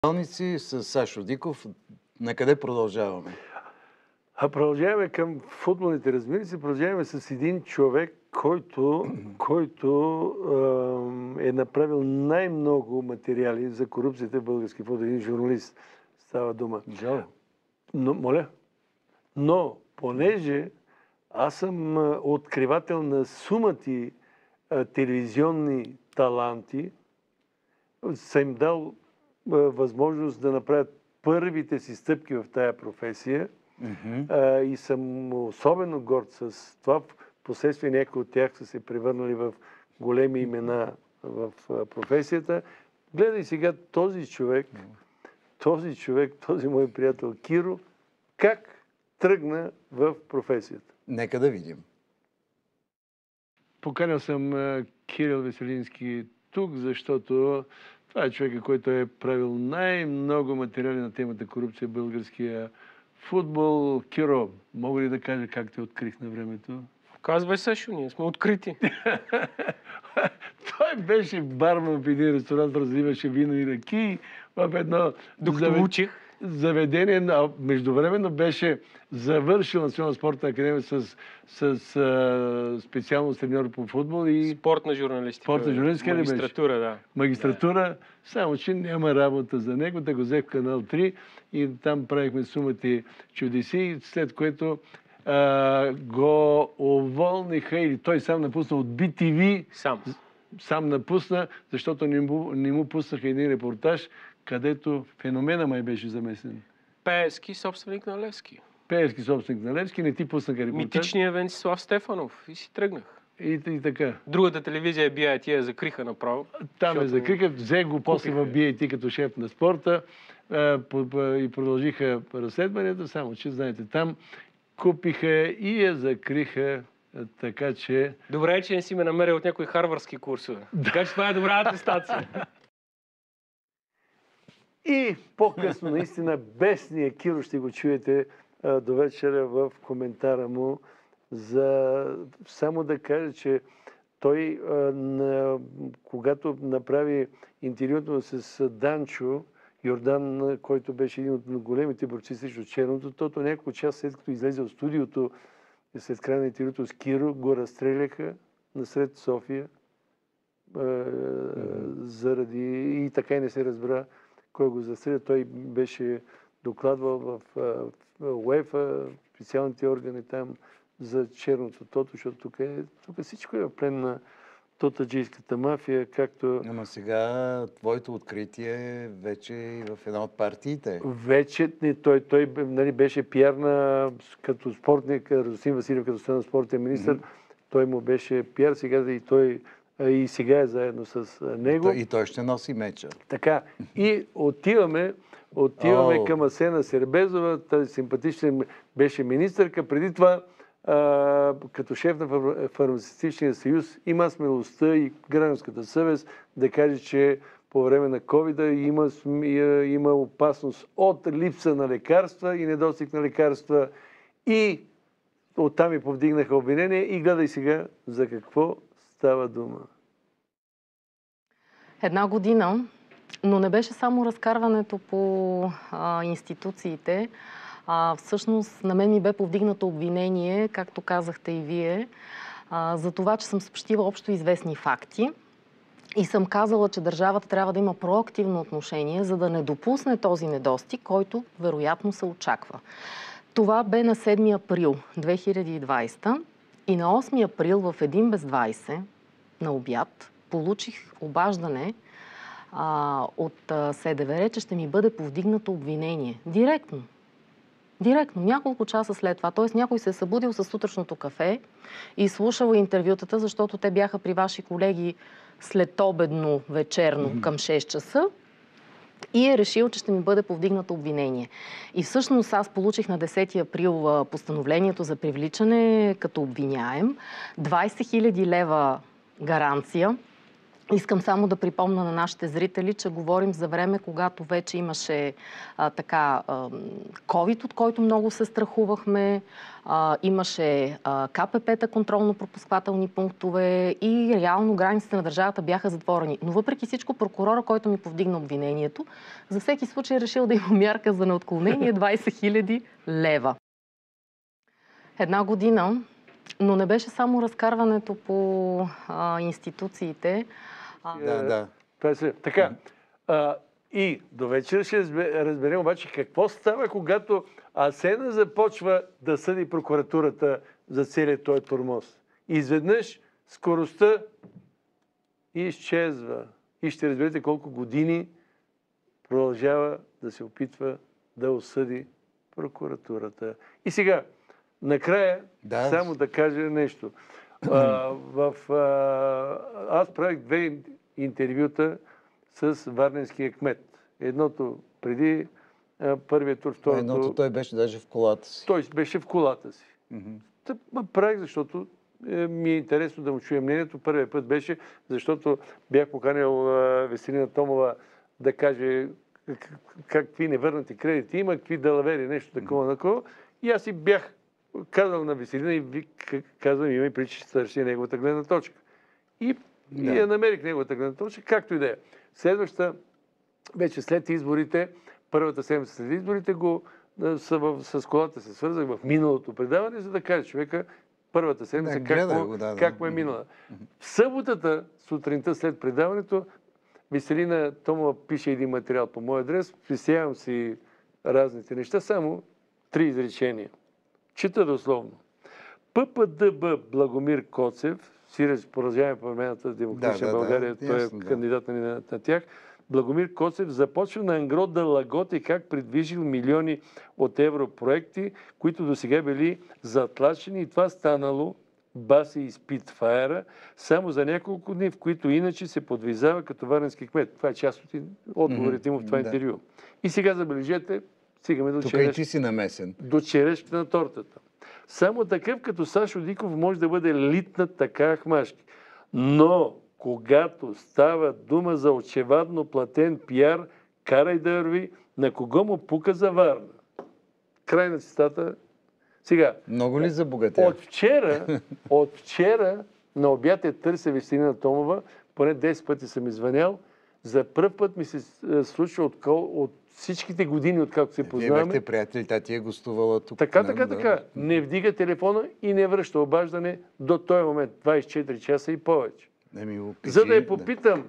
С Сашо Диков. На къде продължаваме? Продължаваме към футболните размерици. Продължаваме с един човек, който е направил най-много материали за корупцията в български футбол. Един журналист става дума. Жал. Но, понеже аз съм откривател на сумати телевизионни таланти, съм им дал възможност да направят първите си стъпки в тая професия и съм особено горд с това. Впоследствие някои от тях са се превърнали в големи имена в професията. Гледай сега този човек, този мой приятел Киро, как тръгна в професията. Нека да видим. Поканил съм Кирил Веселински тук, защото това е човека, който е правил най-много материали на темата корупция в българския футбол. Киро, мога ли да кажа как те открих на времето? Казвай, Сашо, ние сме открити. Той беше барман в един ресторант, разливаше вино и ръки в едно учих заведение. Междувременно беше завършил Национална спортна академия с специално треньор по футбол и спортна журналистика. Магистратура, да. Магистратура, само че няма работа за него. Да го взех в Канал 3 и там правихме сумати чудеси, след което го уволниха или той сам напусна от BTV. Сам напусна, защото не му пуснаха един репортаж, където феномена май беше замесен. Пеевски, собственик на Левски. Пеевски, собственик на Левски, не ти пуснаха репортаж. Митичният Венцислав Стефанов. И си тръгнах. И така. Другата телевизия е BIT, я закриха направо. Там я закриха, взех го после в BIT като шеф на спорта и продължиха разследванията, само че, знаете, там купиха и я закриха, така че... Добре, че не си ме намерил от някои харвардски курсове. Така че това е добра атестация. И по-късно, наистина, бесния Киро ще го чуете до вечера в коментара му. Само да кажа, че той, когато направи интервюто с Данчо Йордан, който беше един от големите борци срещу черното, тото няколко часа след като излезе от студиото, след края на интервюто с Киро, го разстреляха насред София заради... И така и не се разбра кой го застреля. Той беше докладвал в УЕФА, специалните органи там за черното тото, защото тук всичко е в плен на тотаджийската мафия, както... Ама сега твоето откритие вече и в една от партиите. Вече той беше пиар като спортник, Радостин Василев като стана спортен министър. Той му беше пиар, сега и сега е заедно с него. И той ще носи меча. Така. И отиваме към Асена Сербезова. Тази симпатична беше министърка. Преди това като шеф на Фармацевтичния съюз има смелостта и гражданската съвест да каже, че по време на ковида има опасност от липса на лекарства и недостиг на лекарства и оттам и повдигнаха обвинение. И гледай сега за какво става дума. Една година, но не беше само разкарването по институциите. Всъщност на мен ми бе повдигнато обвинение, както казахте и вие, за това, че съм съобщила общо известни факти и съм казала, че държавата трябва да има проактивно отношение, за да не допусне този недостиг, който вероятно се очаква. Това бе на 7 април 2020 и на 8 април в 1 без 20 на обяд получих обаждане от СДВР, че ще ми бъде повдигнато обвинение. Директно, няколко часа след това. Т.е. някой се е събудил със сутрешното кафе и слушал интервютата, защото те бяха при ваши колеги след обедно, вечерно, към 6 часа и е решил, че ще ми бъде повдигнато обвинение. И всъщност аз получих на 10 април постановлението за привличане като обвиняем, 20 000 лева гаранция Искам само да припомня на нашите зрители, че говорим за време, когато вече имаше COVID, от който много се страхувахме, имаше КПП-та, контролно-пропусквателни пунктове и реално границите на държавата бяха затворени. Но въпреки всичко, прокурора, който ми повдигна обвинението, за всеки случай е решил да има мярка за неотклонение 20 000 лева. Една година, но не беше само разкарването по институциите. Да. Така. И до вечера ще разберем обаче какво става, когато Асена започва да съди прокуратурата за целият този тормоз. Изведнъж скоростта изчезва. И ще разберете колко години продължава да се опитва да осъди прокуратурата. И сега, накрая, само да кажа нещо. Аз правих 2 интервюта с варненския кмет. Едното преди първият тур, второто... Едното той беше даже в колата си. Той беше в колата си. Правих, защото ми е интересно да му чуя мнението. Първият път беше, защото бях поканил Веселина Томова да каже какви невърнати кредити има, какви далавери, нещо такова. И аз си бях казал на Веселина и казвам, има и преди, че ще търси неговата гледна точка. И я намерих неговата гледна точка, както и да е. Следващата, вече след изборите, първата седмица след изборите, с колата се свързах в миналото предаване, за да кажа човека първата седмица как му е минала. В съботата, сутринта след предаването, Веселина Томова пише един материал по мой адрес, присявам си разните неща, само 3 изречения. Чита дословно. ППДБ Благомир Коцев, сиреч Продължаваме промяната Демократична България, той е кандидат на тях. Благомир Коцев започва на ангро да лаготи как предвижил милиони от европроекти, които досега били затлачени, и това станало баси и спитфайера само за няколко дни, в които иначе се подвизава като варненски кмет. Това е част от отговорите му в това интервю. И сега забележете, стигаме до черешката на тортата. Само такъв като Сашо Диков може да бъде литнат така ахмашки. Но когато става дума за очевадно платен пиар, карай да върви, на кого му пука за Варна. Край на цитата. Сега. Много ли забогатя? От вчера на обяд търся Веселина Томова, поне 10 пъти съм извънял. За пръв път ми се случва от всичките години, откакто се познаваме. Вие бяхте приятели, тя е гостувала тук. Така. Не вдига телефона и не връща обаждане до този момент. 24 часа и повече. За да я попитам,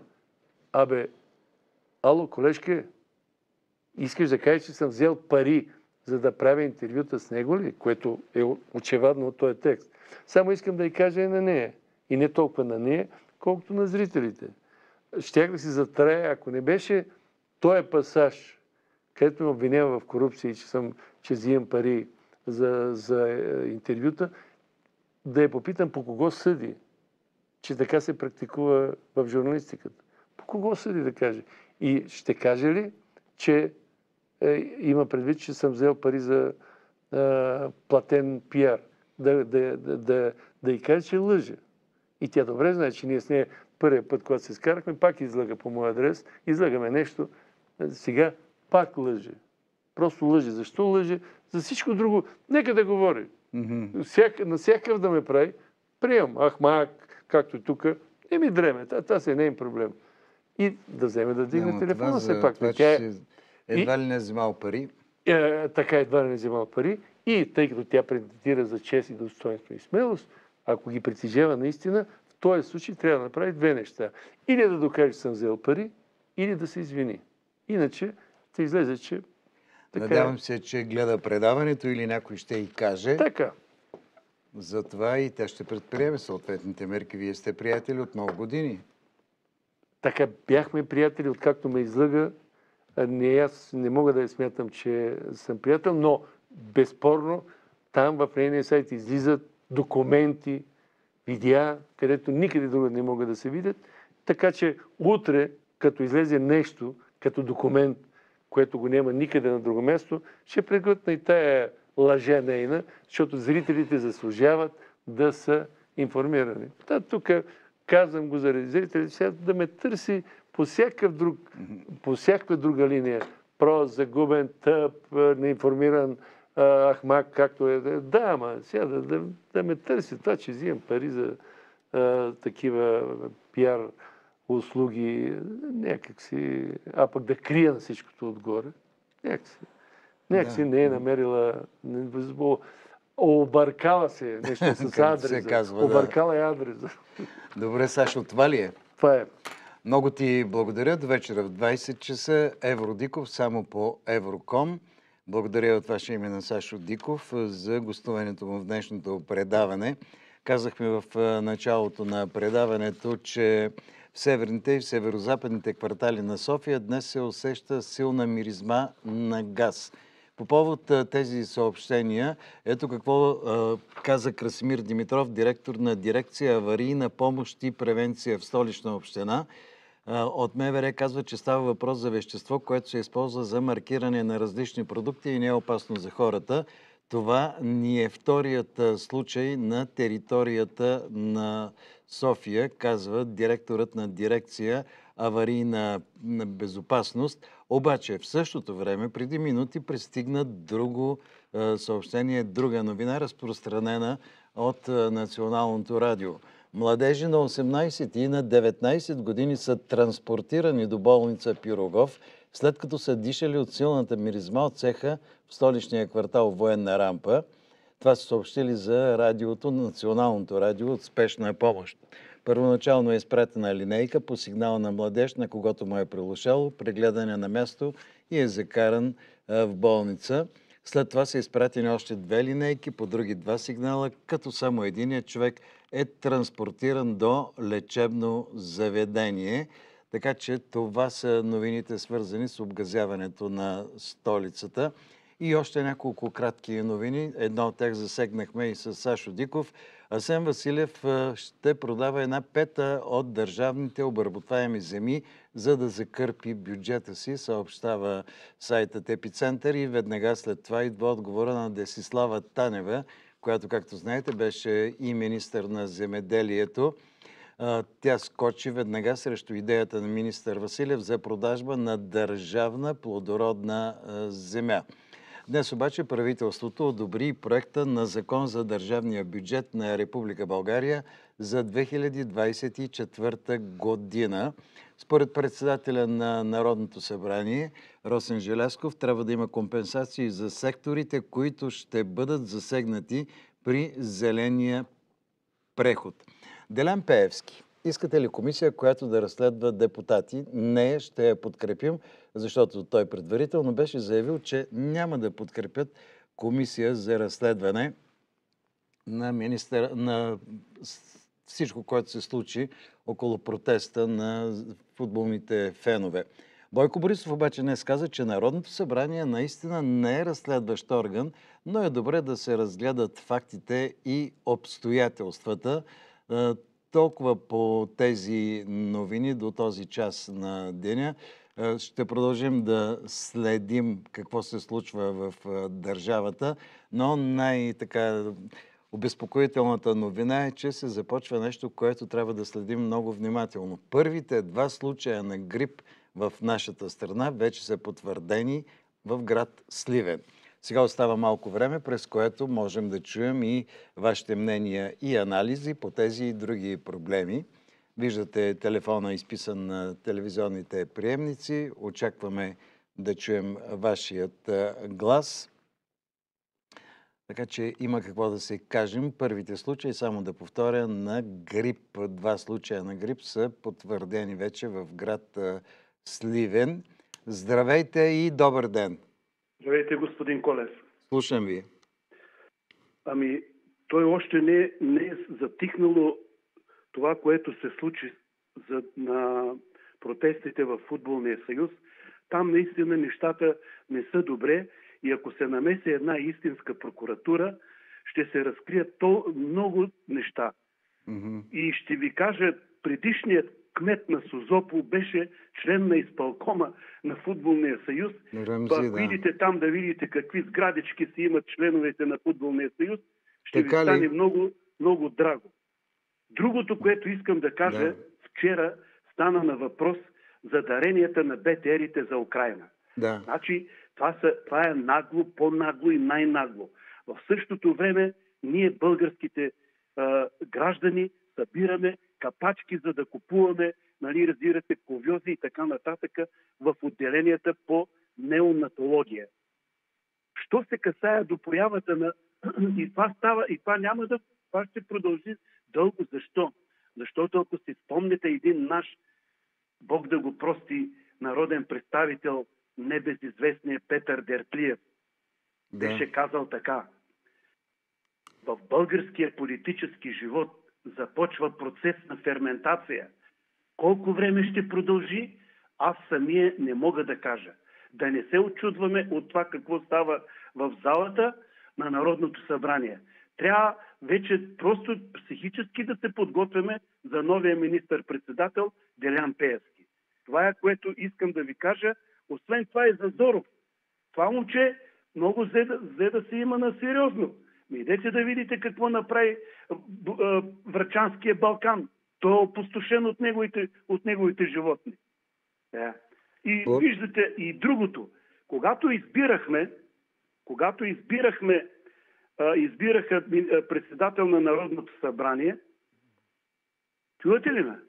ало, колежке, искаш да кажеш, че съм взел пари, за да правя интервюта с него ли? Което е очевадно от този текст. Само искам да й кажа и на нея. И не толкова на нея, колкото на зрителите. Щях да си затрая, ако не беше този пасаж, където ме обвинява в корупция и че взимам пари за интервюта, да я попитам по кого съди, че така се практикува в журналистиката. По кого съди да каже? И ще каже ли, че има предвид, че съм взел пари за платен пиар? Да й каже, че лъже. И тя добре знае, че ние с нея първият път, когато се скарахме, пак излага по мой адрес, излагаме нещо, сега пак лъже. Просто лъже. Защо лъже? За всичко друго. Нека да говори. На всякакъв да ме прави. Приемам. Както и тук. Не ми дреме. Това си е нейн проблем. И да вземе да дигне телефона все пак. Едва ли не взимал пари. Така едва ли не взимал пари. И тъй като тя претендира за чест и достоинство и смелост, ако ги притежава наистина, в този случай трябва да направи 2 неща. Или да докаже, че съм взел пари, или да се извини. Иначе ще излезе, че... Надявам се, че гледа предаването или някой ще й каже. Така. Затова и тя ще предприеме съответните мерки. Вие сте приятели от много години. Така, бяхме приятели, откакто ме излъга. Аз не мога да я смятам, че съм приятел, но безспорно там в нейния сайт излизат документи, видеа, където никъде друга не могат да се видят. Така че утре, като излезе нещо, като документ, което го няма никъде на друго място, ще преглътна и тая лъжа нейна, защото зрителите заслужават да са информирани. Тук казвам го заради зрителите, сега да ме търси по всякаква друга линия. Прост, загубен, тъп, неинформиран, ахмак, както е. Да, ама сега да ме търси това, че взимам пари за такива пиар услуги, някакси, а пък да крия на всичкото отгоре. Някакси не е намерила. Объркала се нещо с адреза. Объркала е адреза. Добре, Сашо, това ли е? Това е. Много ти благодаря. До вечера в 20 часа Евро Диков, само по Евроком. Благодаря от ваше име на Сашо Диков за гостуването му в днешното предаване. Казахме в началото на предаването, че в северните и в северо-западните квартали на София днес се усеща силна миризма на газ. По повод тези съобщения, ето какво каза Красимир Димитров, директор на дирекция аварийна помощ и превенция в Столична община. От МВР казва, че става въпрос за вещество, което се използва за маркиране на различни продукти и не е опасно за хората. Това ни е вторият случай на територията на София, казва директорът на дирекция аварийна безопасност. Обаче в същото време, преди минути, пристигна друго съобщение, друга новина, разпространена от Националното радио. Младежи на 18 и на 19 години са транспортирани до болница Пирогов, след като са дишали от силната миризма от цеха в столичния квартал Военна рампа. Това са съобщили за радиото, Националното радио от спешна помощ. Първоначално е изпратена линейка по сигнал на младеж, на когото му е прилушало, прегледане на място и е закаран в болница. След това са изпратени още 2 линейки по други 2 сигнала, като само единият човек е транспортиран до лечебно заведение. Така че това са новините, свързани с обгазяването на столицата. И още няколко кратки новини. Едно от тях засегнахме и с Сашо Диков. Асен Василев ще продава 1/5 от държавните обработваеми земи, за да закърпи бюджета си, съобщава сайтът Епицентър, и веднага след това идва отговора на Десислава Танева, която, както знаете, беше и министър на земеделието. Тя скочи веднага срещу идеята на министър Василев за продажба на държавна плодородна земя. Днес обаче правителството одобри проекта на Закон за държавния бюджет на Република България за 2024 година. Според председателя на Народното събрание Росен Желязков трябва да има компенсации за секторите, които ще бъдат засегнати при зеления преход. Делян Пеевски. Искате ли комисия, която да разследва депутати? Не, ще я подкрепим, защото той предварително беше заявил, че няма да подкрепят комисия за разследване на всичко, което се случи около протеста на футболните фенове. Бойко Борисов обаче днес каза, че Народното събрание наистина не е разследващ орган, но е добре да се разгледат фактите и обстоятелствата. Толкова по тези новини до този час на деня. Ще продължим да следим какво се случва в държавата, но най-така обезпокоителната новина е, че се започва нещо, което трябва да следим много внимателно. Първите 2 случая на грип в нашата страна вече са потвърдени в град Сливен. Сега остава малко време, през което можем да чуем и вашите мнения и анализи по тези и други проблеми. Виждате телефона изписан на телевизионните приемници. Очакваме да чуем вашият глас. Така че има какво да се кажем. Първите случаи, само да повторя, на грип. 2 случая на грип са потвърдени вече в град Сливен. Здравейте и добър ден! Здравейте, господин Колев. Слушам ви. Ами, той още не е затихнало това, което се случи на протестите в Футболния съюз. Там наистина нещата не са добре и ако се намеси една истинска прокуратура, ще се разкрият много неща. Mm-hmm. И ще ви кажа, предишният кмет на Созопол беше член на изпълкома на Футболния съюз. Ако идете там да видите какви сградички си имат членовете на Футболния съюз, ще ви стане много, много драго. Другото, което искам да кажа, вчера стана на въпрос за даренията на БТР-ите за Украйна. Да. Значи, това е нагло, по-нагло и най-нагло. В същото време ние, българските граждани, събираме капачки, за да купуваме, нали, разбирате, ковьози и така нататък в отделенията по неонатология. Що се касае до появата на... И това става, и това няма да... Това ще продължи дълго. Защо? Защото ако си спомняте един наш, Бог да го прости, народен представител, небезизвестния Петър Дертлиев, беше казал така: в българския политически живот започва процес на ферментация. Колко време ще продължи, аз самия не мога да кажа. Да не се очудваме от това какво става в залата на Народното събрание. Трябва вече просто психически да се подготвяме за новия министър-председател Делян Пеевски. Това е, което искам да ви кажа. Освен това и за Зоров. Това момче много взе да се има на сериозно. Идете да видите какво направи Врачанския Балкан. Той е опустошен от неговите животни. И виждате и другото. Когато избираха председател на Народното събрание, чувате ли ме?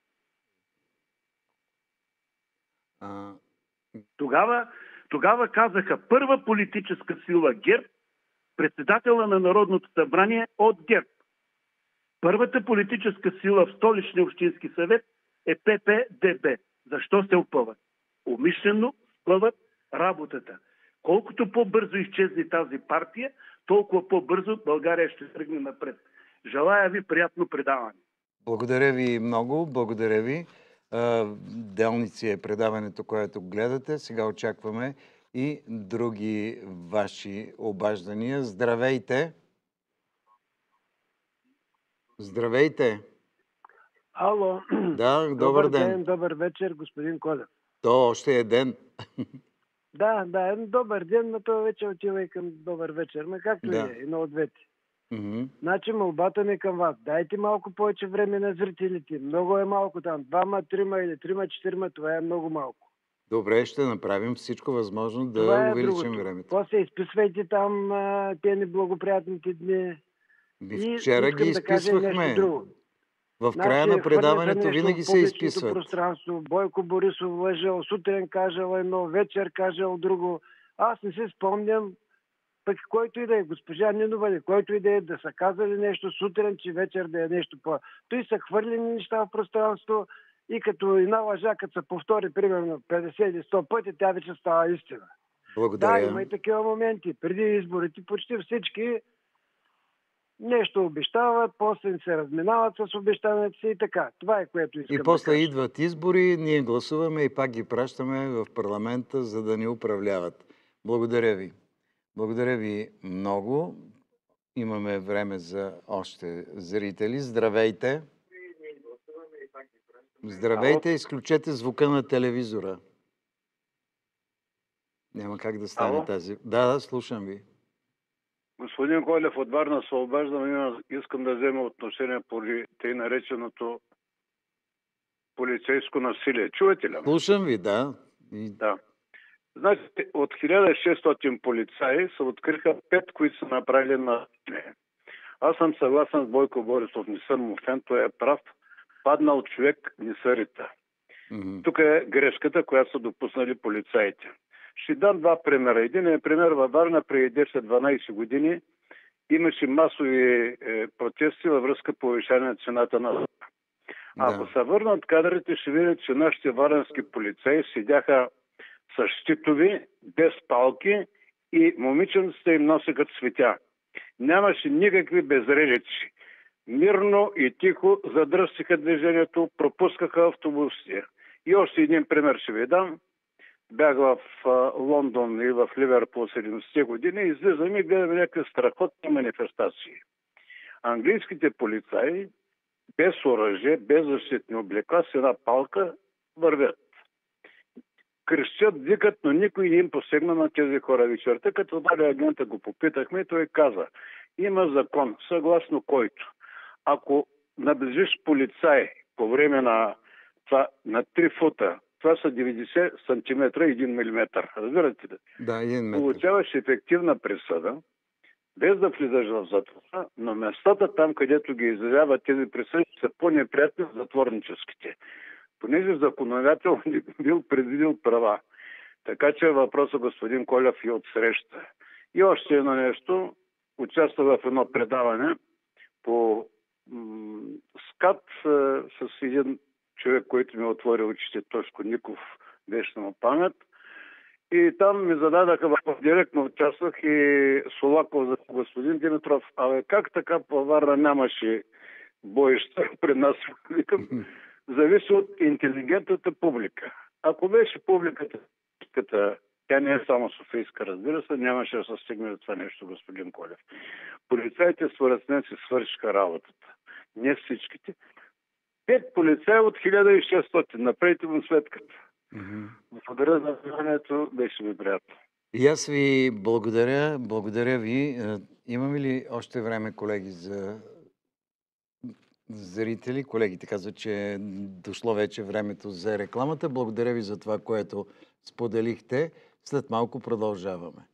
Тогава казаха: първа политическа сила ГЕРБ, председателя на Народното събрание от ГЕРБ. Първата политическа сила в Столичния общински съвет е ПП-ДБ. Защо се опъват? Умишлено спъват работата. Колкото по-бързо изчезне тази партия, толкова по-бързо България ще тръгне напред. Желая ви приятно предаване. Благодаря ви много, благодаря ви. Делници е предаването, което гледате. Сега очакваме и други ваши обаждания. Здравейте! Здравейте! Ало! Да, добър ден! Добър вечер, господин Колев. То още е ден. Да, добър ден, но това вече отива и към добър вечер. Ма както и е, едно от двете. Значи молбата ми към вас: дайте малко повече време на зрителите. Много е малко там. 2-3 или 3-4, това е много малко. Добре, ще направим всичко възможно да увеличим времето. После изписвайте там те неблагоприятните дни. Вчера ги изписвахме. В края на предаването винаги се изписват. Пространство. Бойко Борисов лъжал, сутрин кажал едно, вечер кажал друго. Аз не си спомням, пък който и да е, госпожа Нинова или който и да са казали нещо сутрин, че вечер да е нещо по... Той са хвърлени неща в пространство и като една лъжа, като се повтори примерно 50 или 100 пъти, тя вече става истина. Благодаря. Да, има и такива моменти. Преди изборите почти всички нещо обещават, после се разминават с обещанията си и така. Това е, което искам И после идват избори, ние гласуваме и пак ги пращаме в парламента, за да ни управляват. Благодаря ви. Благодаря ви много. Имаме време за още зрители. Здравейте! Здравейте, изключете звука на телевизора. Няма как да стане тази... Да, слушам ви. Господин Колев, от Варна се обаждам, искам да взема отношение по тъй нареченото полицейско насилие. Чувате ли? Слушам ви, да. Да. Значи, от 1600 полицаи се откриха 5, които са направили насилие. Аз съм съгласен с Бойко Борисов, не съм му фен, той е прав. Паднал човек не се рита. Тук е грешката, която са допуснали полицаите. Ще дам два примера. Един пример: във Варна преди 10-12 години имаше масови протести във връзка повишаване на цената на вода. Ако се върнат кадрите, ще видят, че нашите варненски полицаи седяха с щитови, без палки и момиченцата им носеха цветя. Нямаше никакви безредици. Мирно и тихо задръстиха движението, пропускаха автобусите. И още един пример ще ви дам. Бях в Лондон и в Ливерпул 70-те години, излизаме и гледаме някакви страхотни манифестации. Английските полицаи без оръжие, без защитни облека, с една палка вървят. Крещят, викат, но никой не им посегна на тези хора вечерта. Като дали агента го попитахме, той каза: има закон, съгласно който ако наближиш полицай по време на това, на 3 фута, това са 90 сантиметра и 1 милиметър. Разбирате ли? Да, 1 метър. Получаваш ефективна присъда, без да влизаш в затвора, но местата там, където ги изявяват тези присъди, са по-неприятни от затворническите. Понеже законодател не бил предвидил права. Така че въпросът господин Колев и отсреща. И още едно нещо. Участвах в едно предаване по СКАТ с един човек, който ми отвори очите, Тошко Ников, вечна му памет. И там ми зададаха, директно участвах и Солаков за господин Димитров. Абе, как така по Варна нямаше боища при нас? Викам, зависи от интелигентната публика. Ако беше публиката, тя не е само софийска, разбира се, нямаше да се стигне до това нещо, господин Колев. Полицаите според мен си свършиха работата. Не всичките. 5 полицаи от 1600. Направете му сметката. Благодаря за вниманието, беше ми приятно. И аз ви благодаря. Благодаря ви. Имаме ли още време, колеги, за зрители? Колегите казват, че е дошло вече времето за рекламата. Благодаря ви за това, което споделихте. След малко продължаваме.